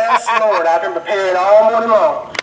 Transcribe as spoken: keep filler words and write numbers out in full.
Yes, Lord. I've been preparing all morning long.